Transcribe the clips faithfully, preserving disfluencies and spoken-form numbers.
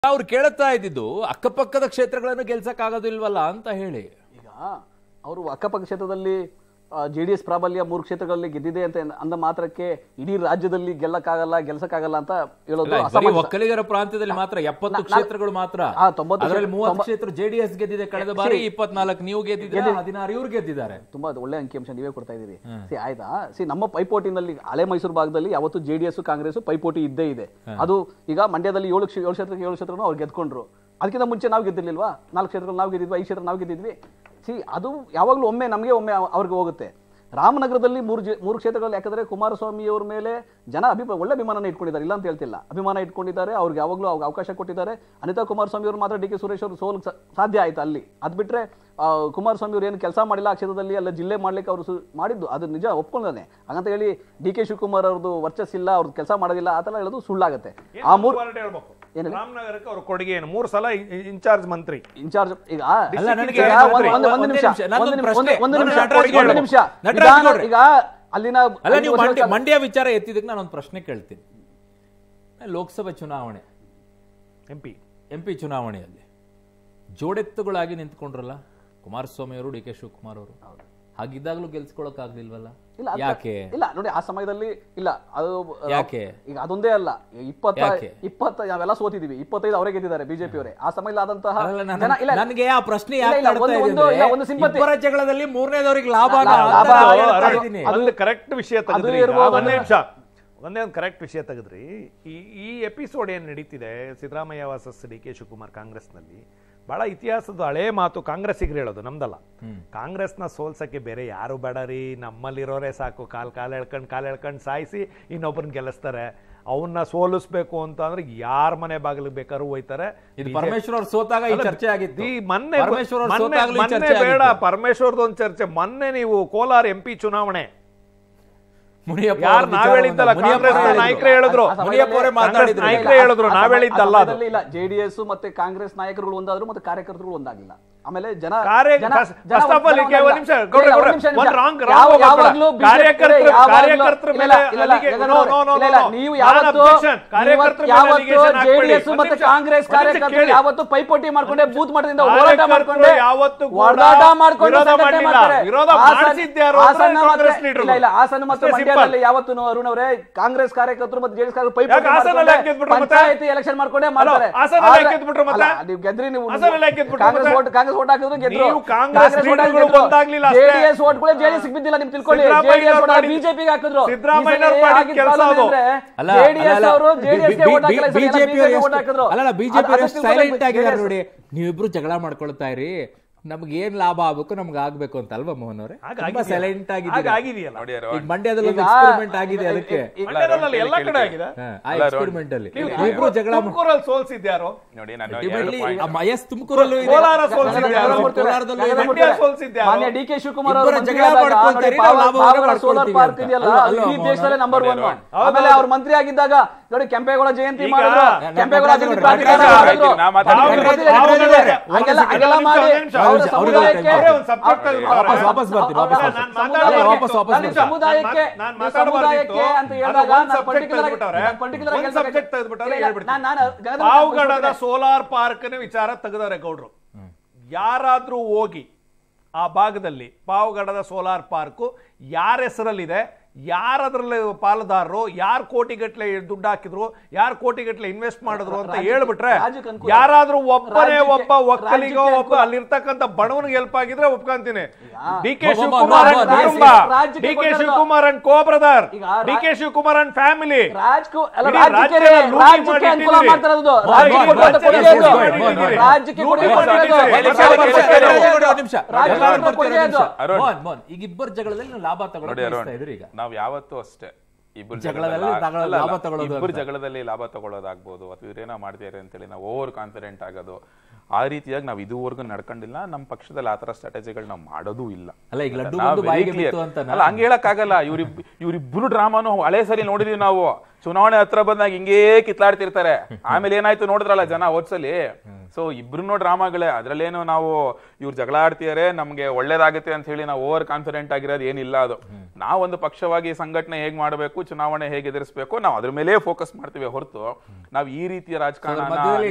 ಅವ್ರು ಕೇಳುತ್ತಾ ಇದ್ದಿದ್ದು ಅಕ್ಕಪಕ್ಕದ ಕ್ಷೇತ್ರಗಳನ್ನು ಗೆಲ್ಸಕ್ಕಾಗೋದಿಲ್ವಲ್ಲ ಅಂತ ಹೇಳಿ. ಈಗ ಅವರು ಅಕ್ಕಪಕ್ಕ ಕ್ಷೇತ್ರದಲ್ಲಿ ಜೆಡಿಎಸ್ ಪ್ರಾಬಲ್ಯ ಮೂರು ಕ್ಷೇತ್ರಗಳಲ್ಲಿ ಗೆದ್ದಿದೆ ಅಂತ ಅಂದ ಮಾತ್ರಕ್ಕೆ ಇಡೀ ರಾಜ್ಯದಲ್ಲಿ ಗೆಲ್ಲಕ್ಕಾಗಲ್ಲ ಗೆಲ್ಸಕ್ಕಾಗಲ್ಲ ಅಂತ ಹೇಳೋದು ಒಕ್ಕಲಿಗರ ಪ್ರಾಂತ್ಯದಲ್ಲಿ ಮಾತ್ರ ಎಪ್ಪತ್ತು ಕ್ಷೇತ್ರಗಳು ಮಾತ್ರ, ಅದರಲ್ಲಿ ಮೂವತ್ತು ಕ್ಷೇತ್ರ ಜೆಡಿಎಸ್ ಗೆದ್ದಿದೆ ಕಳೆದ ಬಾರಿ, ಇಪ್ಪತ್ನಾಲ್ಕು ನೀವು ಗೆದ್ದಿದ್ದೀರಿ, ಹದಿನಾರು ಇವ್ರು ಗೆದ್ದಿದ್ದಾರೆ. ತುಂಬಾ ಒಳ್ಳೆ ಅಂಕಿಅಂಶ ನೀವೇ ಕೊಡ್ತಾ ಇದೀರಿ. ಸಿ ಆಯ್ತಾ, ಸಿ ನಮ್ಮ ಪೈಪೋಟಿನಲ್ಲಿ ಹಳೆ ಮೈಸೂರು ಭಾಗದಲ್ಲಿ ಯಾವತ್ತು ಜೆಡಿಎಸ್ ಕಾಂಗ್ರೆಸ್ ಪೈಪೋಟಿ ಇದ್ದೇ ಇದೆ. ಅದು ಈಗ ಮಂಡ್ಯದಲ್ಲಿ ಏಳು ಏಳು ಕ್ಷೇತ್ರಕ್ಕೆ ಏಳು ಕ್ಷೇತ್ರನೂ ಅವ್ರು ಗೆದ್ಕೊಂಡ್ರು. ಅದಕ್ಕಿಂತ ಮುಂಚೆ ನಾವು ಗೆದ್ದಿರ್ಲಿಲ್ವಾ? ನಾಲ್ಕು ಕ್ಷೇತ್ರಗಳು ನಾವು ಗೆದ್ದಿದ್ವಿ, ಐದು ಕ್ಷೇತ್ರ ನಾವು ಗೆದ್ದಿದ್ವಿ. ಸಿ ಅದು ಯಾವಾಗಲೂ ಒಮ್ಮೆ ನಮಗೆ ಒಮ್ಮೆ ಅವ್ರಿಗೆ ಹೋಗುತ್ತೆ. ರಾಮನಗರದಲ್ಲಿ ಮೂರು ಮೂರು ಕ್ಷೇತ್ರಗಳಲ್ಲಿ ಯಾಕಂದ್ರೆ ಕುಮಾರಸ್ವಾಮಿ ಅವ್ರ ಮೇಲೆ ಜನ ಅಭಿಪ್ರಾಯ ಒಳ್ಳೆ ಅಭಿಮಾನ ಇಟ್ಕೊಂಡಿದ್ದಾರೆ, ಇಲ್ಲ ಅಂತ ಹೇಳ್ತಿಲ್ಲ, ಅಭಿಮಾನ ಇಟ್ಕೊಂಡಿದ್ದಾರೆ. ಅವ್ರಿಗೆ ಯಾವಾಗಲೂ ಅವಕಾಶ ಕೊಟ್ಟಿದ್ದಾರೆ. ಅನಿತಾ ಕುಮಾರಸ್ವಾಮಿ ಅವರು ಮಾತ್ರ ಡಿ ಕೆ ಸುರೇಶ್ ಅವರು ಸೋಲು ಸಾಧ್ಯ ಆಯ್ತು ಅಲ್ಲಿ. ಅದು ಬಿಟ್ರೆ ಕುಮಾರಸ್ವಾಮಿ ಅವರು ಏನು ಕೆಲಸ ಮಾಡಿಲ್ಲ ಆ ಕ್ಷೇತ್ರದಲ್ಲಿ, ಅಲ್ಲ ಜಿಲ್ಲೆ ಮಾಡ್ಲಿಕ್ಕೆ ಅವರು ಮಾಡಿದ್ದು ಅದು ನಿಜ ಒಪ್ಕೊಂಡಾನೆ. ಹಾಗಂತ ಹೇಳಿ ಡಿ ಕೆ ಶಿವಕುಮಾರ್ ಅವ್ರದ್ದು ವರ್ಚಸ್ಸಿಲ್ಲ, ಅವ್ರದ್ದು ಕೆಲಸ ಮಾಡೋದಿಲ್ಲ ಆ ತರ ಹೇಳೋದು ಸುಳ್ಳಾಗತ್ತೆ. ಆ ಮೂರು ರಾಮನಗರಕ್ಕೆ ಅವ್ರ ಕೊಡುಗೆ ಏನು? ಮೂರು ಸಲ ಇನ್ಚಾರ್ಜ್ ಮಂತ್ರಿ ಇನ್ಚಾರ್ಜ್. ಈಗ ಒಂದು ನಿಮಿಷ ಈಗ ಅಲ್ಲಿನ ಅಲ್ಲ, ನೀವು ಮಂಡ್ಯ ವಿಚಾರ ಎತ್ತಿದಕ್ಕೆ ನಾನು ಒಂದು ಪ್ರಶ್ನೆ ಕೇಳ್ತೀನಿ. ಲೋಕಸಭೆ ಚುನಾವಣೆ, ಎಂಪಿ ಎಂಪಿ ಚುನಾವಣೆಯಲ್ಲಿ ಜೋಡೆತ್ತುಗಳಾಗಿ ನಿಂತ್ಕೊಂಡ್ರಲ್ಲ ಕುಮಾರಸ್ವಾಮಿ ಅವರು, ಡಿ ಕೆ ಶಿವಕುಮಾರ್ ಅವರು. ಹಾಗಿದ್ದಾಗಲೂ ಗೆಲ್ಸ್ಕೊಳಕ್ ಆಗ್ಲಿಲ್ವಲ್ಲ? ಯಾಕೆ? ಇಲ್ಲ ನೋಡಿ, ಆ ಸಮಯದಲ್ಲಿ ಇಲ್ಲ. ಅದು ಯಾಕೆ? ಈಗ ಅದೊಂದೇ ಅಲ್ಲ, ಇಪ್ಪತ್ತ ಇಪ್ಪತ್ತ ನಾವೆಲ್ಲ ಸೋತಿದೀವಿ, ಇಪ್ಪತ್ತೈದು ಅವರೇ ಗೆದ್ದಿದ್ದಾರೆ ಬಿಜೆಪಿ ಅವರೇ. ಆ ಸಮಯದಲ್ಲಿ ಆದಂತಹ ನನಗೆ ಆ ಪ್ರಶ್ನೆ ಇಬ್ಬರ ಜಗಳದಲ್ಲಿ ಮೂರನೇದವರಿಗೆ ಲಾಭ. ಅಲ್ಲಿ ಕರೆಕ್ಟ್ ವಿಷಯ ತೆಗೆದ್ರಿ, ಒಂದೇ ನಿಮಿಷ ಒಂದೇ ಒಂದು ಕರೆಕ್ಟ್ ವಿಷಯ ತೆಗೆದ್ರಿ. ಈ ಈ ಎಪಿಸೋಡ್ ಏನ್ ನಡೀತಿದೆ Siddaramaiah versus D K Shivakumar ಕಾಂಗ್ರೆಸ್ನಲ್ಲಿ, ಬಹಳ ಇತಿಹಾಸದ ಹಳೇ ಮಾತು ಕಾಂಗ್ರೆಸ್ಸಿಗೆ ಹೇಳೋದು, ನಮ್ದಲ್ಲ. ಕಾಂಗ್ರೆಸ್ನ ಸೋಲ್ಸಕ್ಕೆ ಬೇರೆ ಯಾರು ಬೇಡ ರೀ, ನಮ್ಮಲ್ಲಿರೋರೇ ಸಾಕು, ಕಾಲ್ ಕಾಲು ಎಳ್ಕೊಂಡು ಕಾಲು ಎಳ್ಕೊಂಡು ಸಾಯಿಸಿ ಇನ್ನೊಬ್ಬರನ್ನ ಗೆಲ್ಲಿಸ್ತಾರೆ. ಅವನ್ನ ಸೋಲಿಸ್ಬೇಕು ಅಂತ ಅಂದ್ರೆ ಯಾರ ಮನೆ ಬಾಗಿಲಿಗೆ ಬೇಕಾದ್ರೂ ಹೋಯ್ತಾರೆ. ಪರಮೇಶ್ವರ್ ಸೋತಾಗ ಈ ಚರ್ಚೆ ಆಗಿತ್ತು. ಈ ಮೊನ್ನೆ ಮೊನ್ನೆ ಬೇಡ ಪರಮೇಶ್ವರ್ದ ಒಂದು ಚರ್ಚೆ. ಮೊನ್ನೆ ನೀವು ಕೋಲಾರ ಎಂ ಪಿ ಚುನಾವಣೆ ಯಾರು ನಾವ್ ಹೇಳಿದ್ದಲ್ಲ, ಕಾಂಗ್ರೆಸ್ ನಾಯಕರೇ ಹೇಳಿದ್ರು, ನಾಯಕರೇ ಹೇಳಿದ್ರು, ನಾವ್ ಹೇಳಿದ್ದಲ್ಲ. ಇಲ್ಲ, ಜೆಡಿಎಸ್ ಮತ್ತೆ ಕಾಂಗ್ರೆಸ್ ನಾಯಕರುಗಳು ಒಂದಾದ್ರು ಮತ್ತೆ ಕಾರ್ಯಕರ್ತರುಗಳು ಒಂದಾಗಿಲ್ಲ. ಆಮೇಲೆ ಜನ ನೀವು ಜೆಡಿಎಸ್ ಮತ್ತೆ ಕಾಂಗ್ರೆಸ್ ಕಾರ್ಯಕರ್ತರು ಯಾವತ್ತು ಪೈಪೋಟಿ ಮಾಡ್ಕೊಂಡೆ, ಬೂತ್ ಮಟ್ಟದಿಂದ ಹೋರಾಟ ಮಾಡ್ಕೊಂಡೆ, ಹೋರಾಟ ಮಾಡ್ಕೊಂಡು ಇಲ್ಲ ಹಾಸನ ಮತ್ತು ಮಂಡ್ಯದಲ್ಲಿ ಯಾವತ್ತು ಅರುಣ್ ಅವರೇ ಕಾಂಗ್ರೆಸ್ ಕಾರ್ಯಕರ್ತರು ಮತ್ತೆ ಜೆಡಿಎಸ್ ಕಾರ್ಯಕರ್ತರು ಪೈಪೋಟಿ ಪಂಚಾಯತಿ ಎಲೆಕ್ಷನ್ ಮಾಡ್ಕೊಂಡೆ ಮಾಡ್ತಾರೆ. ನೀವು ಗೆದ್ರಿ, ನೀವು ಕಾಂಗ್ರೆಸ್ ಓಟ್ ಕಾಂಗ್ರೆಸ್ ಓಟ್ ಹಾಕಿದ್ರು ಗೆದ್ರು, ಜೆಡಿಎಸ್ ಓಟ್ ಕೂಡ ಜೆಡಿಎಸ್ ಬಿದ್ದಿಲ್ಲ. ನಿಮ್ ತಿಳ್ಕೊಳ್ಳಿ, ಜೆಡಿಎಸ್ ಓಟ್ ಬಿಜೆಪಿಗೆ ಹಾಕಿದ್ರು. ಜೆಡಿಎಸ್ ಅವರು ಜೆಡಿಎಸ್ ಗೆ ಓಟ್ ಹಾಕಿಲ್ಲ, ಬಿಜೆಪಿ ಓಟ್ ಹಾಕಿದ್ರು. ಅಲ್ಲ, ಬಿಜೆಪಿ ಸೈಲೆಂಟ್ ಆಗಿದ್ದಾರೆ ನೋಡಿ. ನೀವಿಬ್ರು ಜಗಳ ಮಾಡ್ಕೊಳ್ತಾ ಇರಿ, ನಮ್ಗೆ ಏನ್ ಲಾಭ ಆಗ್ಬೇಕು ನಮ್ಗೆ ಆಗ್ಬೇಕು ಅಂತ ಅಲ್ವಾ ಮೋಹನ್ ಅವರೇ? ಸೈಲೆಂಟ್ ಆಗಿದೆಯಲ್ಲ, ಮಂಡ್ಯದಲ್ಲಿ ಎಕ್ಸ್ಪೆರಿಮೆಂಟ್ ಆಗಿದೆ, ಅದಕ್ಕೆ ಎಲ್ಲ ಕಡೆ ಆಗಿದೆ. ಎಕ್ಸ್ಪೆರಿಮೆಂಟ್ ಅಲ್ಲಿ ಇಬ್ರು ಜಗಳ ಸೋಲ್ಸಿದ್ಯಾರು ನೋಡಿ, ಎಸ್ ತುಮಕೂರಲ್ಲೂ ಇದೆ, ಮಾನ್ಯ ಡಿ ಕೆ ಶಿವಕುಮಾರ್ ಅವರು ಜಗಳ ಮಾಡ್ಕೊಳ್ತಾರೆ. ಸೋಲಾರ್ ಪಾರ್ಕ್ ಇದೆಯಲ್ಲ ಈ ದೇಶದಲ್ಲೇ ನಂಬರ್ ಒನ್. ಆಮೇಲೆ ಅವ್ರು ಮಂತ್ರಿ ಆಗಿದ್ದಾಗ ನೋಡಿ ಕೆಂಪೇಗೌಡ ಜಯಂತಿ ಮಾಡಿದ್ರು, ಕೆಂಪೇಗೌಡ ಪಾವಗಡದ ಸೋಲಾರ್ ಪಾರ್ಕ್ ವಿಚಾರ ತೆಗೆದವ್ರೆ ಗೌಡ್ರು. ಯಾರಾದ್ರೂ ಹೋಗಿ ಆ ಭಾಗದಲ್ಲಿ ಪಾವಗಡದ ಸೋಲಾರ್ ಪಾರ್ಕ್ ಯಾರ ಹೆಸರಲ್ಲಿದೆ, ಯಾರದ್ರಲ್ಲಿ ಪಾಲುದಾರರು, ಯಾರು ಕೋಟಿಗಟ್ಲೆ ದುಡ್ಡು ಹಾಕಿದ್ರು, ಯಾರು ಕೋಟಿಗಟ್ಲೆ ಇನ್ವೆಸ್ಟ್ ಮಾಡಿದ್ರು ಅಂತ ಹೇಳ್ಬಿಟ್ರೆ, ಯಾರಾದ್ರೂ ಒಬ್ಬನೇ ಒಬ್ಬ ಒಕ್ಕಲಿಗೋ ಒಬ್ಬ ಅಲ್ಲಿರ್ತಕ್ಕಂಥ ಬಡವನಿಗೆ ಹೆಲ್ಪ್ ಆಗಿದ್ರೆ ಒಪ್ಕೊಂತೀನಿ. ಡಿ ಕೆ ಶಿವಕುಮಾರ್ ಅಂಡ್ ಕುಟುಂಬ, D K Shivakumar and co brother, D K Shivakumar and family ಈಗ ಇಬ್ಬರು ಜಗಳದಲ್ಲಿ ಲಾಭ ತಗೊಳ್ಳಿ. ಈಗ ನಾವ್ ಯಾವತ್ತೂ ಅಷ್ಟೇ ಇಬ್ಬರು ಇಬ್ಬರು ಜಗಳದಲ್ಲಿ ಲಾಭ ತಗೊಳ್ಳೋದಾಗ್ಬೋದು ಅಥವಾ ಇವ್ರೇನೋ ಮಾಡ್ತಾರೆ ಅಂತೇಳಿ ನಾವು ಓವರ್ ಕಾನ್ಫಿಡೆಂಟ್ ಆಗೋದು, ಆ ರೀತಿಯಾಗಿ ನಾವು ಇದುವರೆಗೂ ನಡ್ಕೊಂಡಿಲ್ಲ. ನಮ್ಮ ಪಕ್ಷದಲ್ಲಿ ಆತರ ಸ್ಟ್ರಾಟಜಿಗಳು ನಾವು ಮಾಡೋದೂ ಇಲ್ಲ. ಅಲ್ಲ, ಹಂಗೆ ಹೇಳಕ್ ಆಗಲ್ಲ. ಇವ್ರಿ ಇವ್ರಿಬ್ರು ಡ್ರಾಮಾನು ಹಳೆ ಸರಿ ನೋಡಿದೀವಿ ನಾವು. ಚುನಾವಣೆ ಹತ್ರ ಬಂದಾಗ ಹಿಂಗೇ ಕಿತ್ಲಾಡ್ತಿರ್ತಾರೆ, ಆಮೇಲೆ ಏನಾಯ್ತು ನೋಡಿದ್ರಲ್ಲ ಜನ ಹೋದ್ಸಲಿ. ಸೊ ಇಬ್ರು ಡ್ರಾಮಾಗಳೇ, ಅದ್ರಲ್ಲೇನು ನಾವು ಇವ್ರು ಜಗಳ ಆಡ್ತಿದಾರೆ ನಮ್ಗೆ ಒಳ್ಳೇದಾಗುತ್ತೆ ಅಂತ ಹೇಳಿ ನಾವು ಓವರ್ ಕಾನ್ಫಿಡೆಂಟ್ ಆಗಿರೋದು ಏನಿಲ್ಲ. ಅದು ನಾವೊಂದು ಪಕ್ಷವಾಗಿ ಸಂಘಟನೆ ಹೇಗ್ ಮಾಡಬೇಕು, ಚುನಾವಣೆ ಹೇಗೆ ಎದುರಿಸಬೇಕು, ನಾವು ಅದ್ರ ಮೇಲೆ ಫೋಕಸ್ ಮಾಡ್ತೀವಿ ಹೊರತು ನಾವು ಈ ರೀತಿಯ ರಾಜಕಾರಣ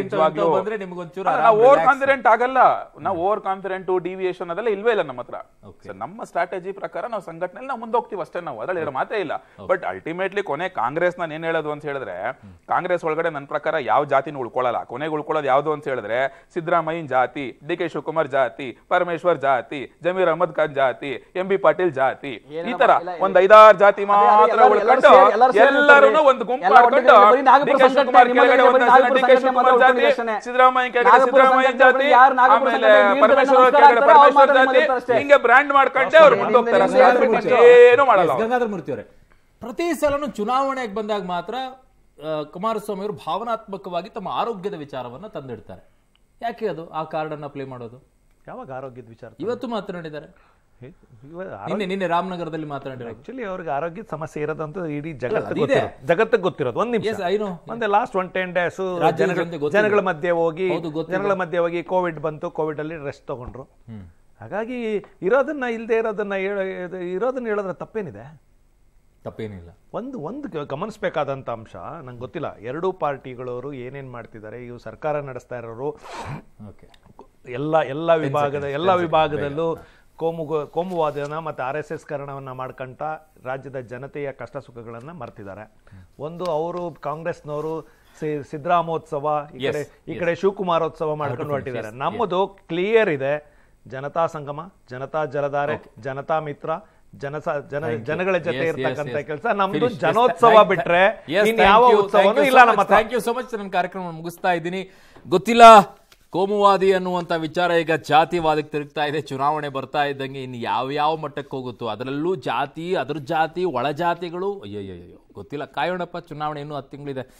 ಓವರ್ ಕಾನ್ಫಿಡೆಂಟ್ ಆಗಲ್ಲ. ನಾವು ಓವರ್ ಕಾನ್ಫಿಡೆಂಟ್ ಡಿವಿಯೇಷನ್ ಅದೆಲ್ಲ ಇಲ್ವೇ ಇಲ್ಲ ನಮ್ಮ ಹತ್ರ. ನಮ್ಮ ಸ್ಟ್ರಾಟಜಿ ಪ್ರಕಾರ ನಾವು ಸಂಘಟನೆ ನಾವು ಮುಂದೋಗ್ತೀವಿ ಅಷ್ಟೇ, ನಾವು ಅದ್ರಲ್ಲಿ ಇರೋ ಮಾತೇ ಇಲ್ಲ. ಬಟ್ ಅಲ್ಟಿಮೇಟ್ಲಿ ಕೊನೆ ಕಾಂಗ್ರೆಸ್ ನಾನು ಏನ್ ಹೇಳೋದು ಅಂತ ಹೇಳಿದ್ರೆ, ಕಾಂಗ್ರೆಸ್ ಒಳಗಡೆ ನನ್ನ ಪ್ರಕಾರ ಯಾವ ಜಾತಿನೂ ಉಳ್ಕೊಳ್ಳಲ್ಲ. ಕೊನೆಗೆ ಉಳ್ಕೊಳ್ಳೋದು ಯಾವ್ದು ಅಂತ ಹೇಳಿದ್ರೆ ಸಿದ್ದರಾಮಯ್ಯನ್ ಜಾತಿ, ಡಿ ಕೆ ಶಿವಕುಮಾರ್ ಜಾತಿ, ಪರಮೇಶ್ವರ್ ಜಾತಿ, ಜಮೀರ್ ಅಹಮದ್ ಖಾನ್ ಜಾತಿ, ಎಂ ಬಿ ಪಾಟೀಲ್ ಜಾತಿ, ಈ ತರ ಒಂದ್ ಐದಾರು ಜಾತಿ ಮಾತ್ರ ಉಳ್ಕೊಂಡು ಎಲ್ಲರೂ ಒಂದು ಗುಂಪು ಮಾಡ್ಕೊಂಡು ಡಿ ಕೆ ಶಿವಕುಮಾರ್ ಕೆಳಗಡೆ ಡಿ ಕೆ ಶಿವಕುಮಾರ್ ಜಾತಿ, ಸಿದ್ದರಾಮಯ್ಯ ಕೆಳಗಡೆ ಸಿದ್ದರಾಮಯ್ಯ ಜಾತಿ, ಆಮೇಲೆ ಪರಮೇಶ್ವರ್ ಕೆಳಗಡೆ ಪರಮೇಶ್ವರ್ ಜಾತಿ, ಹಿಂಗೆ ಬ್ರ್ಯಾಂಡ್ ಮಾಡ್ಕೊಂಡೆ ಅವ್ರು ಮುಂದೋಗ್ತಾರೆ. ಏನು ಮಾಡಲ್ಲ. ಗಂಗಾಧರ ಮೂರ್ತಿ ಅವರೇ, ಪ್ರತಿ ಸಲನು ಚುನಾವಣೆಗೆ ಬಂದಾಗ ಮಾತ್ರ ಕುಮಾರಸ್ವಾಮಿ ಅವರು ಭಾವನಾತ್ಮಕವಾಗಿ ತಮ್ಮ ಆರೋಗ್ಯದ ವಿಚಾರವನ್ನ ತಂದಿಡ್ತಾರೆ. ಯಾಕೆ ಅದು ಆ ಕಾರ್ಡ್ ಅನ್ನ ಪ್ಲೇ ಮಾಡೋದು? ಯಾವಾಗ ಆರೋಗ್ಯದ ವಿಚಾರ? ಇವತ್ತು ಮಾತನಾಡಿದ್ದಾರೆ, ನಿನ್ನೆ ನಿನ್ನೆ ರಾಮನಗರದಲ್ಲಿ ಮಾತನಾಡಿದ್ದಾರೆ. ಆಕ್ಚುಲಿ ಅವ್ರಿಗೆ ಆರೋಗ್ಯದ ಸಮಸ್ಯೆ ಇರೋದಂತ ಇಡೀ ಜಗತ್ತಿಗೆ ಜಗತ್ತಿಗೆ ಗೊತ್ತಿರೋದು. ಒಂದ್ ನಿಮಿಷ, ಒಂದೇ ಲಾಸ್ಟ್ ಒನ್ ಟೆನ್ ಡೇಸ್ ಜನಗಳ ಮಧ್ಯೆ ಹೋಗಿ ಜನಗಳ ಮಧ್ಯೆ ಹೋಗಿ ಕೋವಿಡ್ ಬಂತು, ಕೋವಿಡ್ ಅಲ್ಲಿ ರೆಸ್ಟ್ ತಗೊಂಡ್ರು. ಹಾಗಾಗಿ ಇರೋದನ್ನ ಇಲ್ಲದೆ ಇರೋದನ್ನ ಇರೋದನ್ನ ಹೇಳೋದ್ರ ತಪ್ಪೇನಿದೆ? ತಪ್ಪೇನಿಲ್ಲ. ಒಂದು ಒಂದು ಗಮನಿಸಬೇಕಾದಂಥ ಅಂಶ ನಂಗೆ ಗೊತ್ತಿಲ್ಲ, ಎರಡೂ ಪಾರ್ಟಿಗಳವರು ಏನೇನ್ ಮಾಡ್ತಿದ್ದಾರೆ. ಇವು ಸರ್ಕಾರ ನಡೆಸ್ತಾ ಇರೋರು ಎಲ್ಲ ಎಲ್ಲ ವಿಭಾಗದ ಎಲ್ಲ ವಿಭಾಗದಲ್ಲೂ ಕೋಮು ಕೋಮುವಾದನ ಮತ್ತು ಆರ್ ಎಸ್ ಎಸ್ ಕರಣವನ್ನ ಮಾಡ್ಕೊಂತ ರಾಜ್ಯದ ಜನತೆಯ ಕಷ್ಟ ಸುಖಗಳನ್ನ ಮರ್ತಿದ್ದಾರೆ. ಒಂದು ಅವರು ಕಾಂಗ್ರೆಸ್ನವರು ಸಿದ್ದರಾಮೋತ್ಸವ, ಈ ಕಡೆ ಈ ಕಡೆ ಶಿವಕುಮಾರೋತ್ಸವ ಮಾಡ್ಕೊಂಡು ಹೊರಟಿದ್ದಾರೆ. ನಮ್ಮದು ಕ್ಲಿಯರ್ ಇದೆ, ಜನತಾ ಸಂಗಮ, ಜನತಾ ಜಲಧಾರೆ, ಜನತಾ ಮಿತ್ರ, ಜನ ಜನ ಜನಗಳ ಜೊತೆ ಇರ್ತಕ್ಕಂಥ ಕೆಲಸ ನಮ್ದು. ಜನೋತ್ಸವ ಬಿಟ್ರೆ ಯಾವ ಉತ್ಸವನೂ ಇಲ್ಲ ನಮ್ಮ. Thank you so much. ನನ್ನ ಕಾರ್ಯಕ್ರಮ ಮುಗಿಸ್ತಾ ಇದ್ದೀನಿ. ಗೊತ್ತಿಲ್ಲ, ಕೋಮುವಾದಿ ಅನ್ನುವಂಥ ವಿಚಾರ ಈಗ ಜಾತಿವಾದಕ್ಕೆ ತಿರುಗ್ತಾ ಇದೆ. ಚುನಾವಣೆ ಬರ್ತಾ ಇದ್ದಂಗೆ ಇನ್ನು ಯಾವ್ಯಾವ ಮಟ್ಟಕ್ಕೆ ಹೋಗುತ್ತೋ ಅದರಲ್ಲೂ ಜಾತಿ, ಅದ್ರ ಜಾತಿ, ಒಳ ಜಾತಿಗಳು, ಅಯ್ಯಯ್ಯೋ ಗೊತ್ತಿಲ್ಲ. ಕಾಯೋಣಪ್ಪ, ಚುನಾವಣೆ ಇನ್ನೂ ಹತ್ತು ತಿಂಗಳಿದೆ.